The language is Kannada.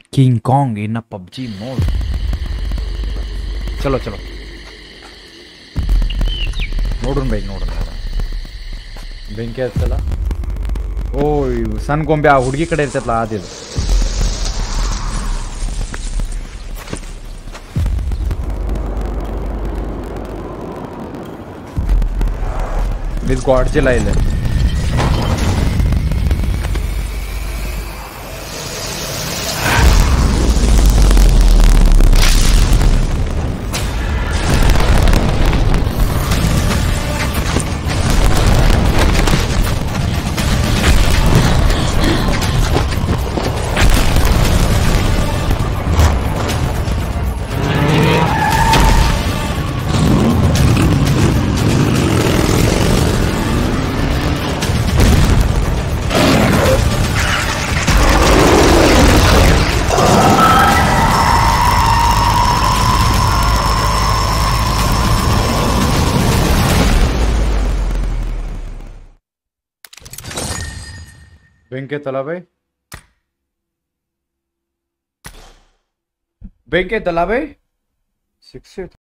King Kong in a PUBG mode. चलो चलो ನೋಡ್ರನ್ ಬೈಕ್ ನೋಡ್ರನ್ ಬೆಂಕಿ ಹತ್ತಲ್ಲ. ಓ ಸಣ್ಣ ಗೊಂಬೆ ಆ ಹುಡುಗಿ ಕಡೆ ಇರ್ತೈತಲ್ಲ ಅದಿದು. ಇದು ಗಾಡ್ಜಿಲ್ಲ ಇಲ್ಲ. ಬೆಂಕಿ ಐತಲ್ಲ ಬೈ, ಬೆಂಕಿ ಐತಲ್ಲ ಬೈ. 6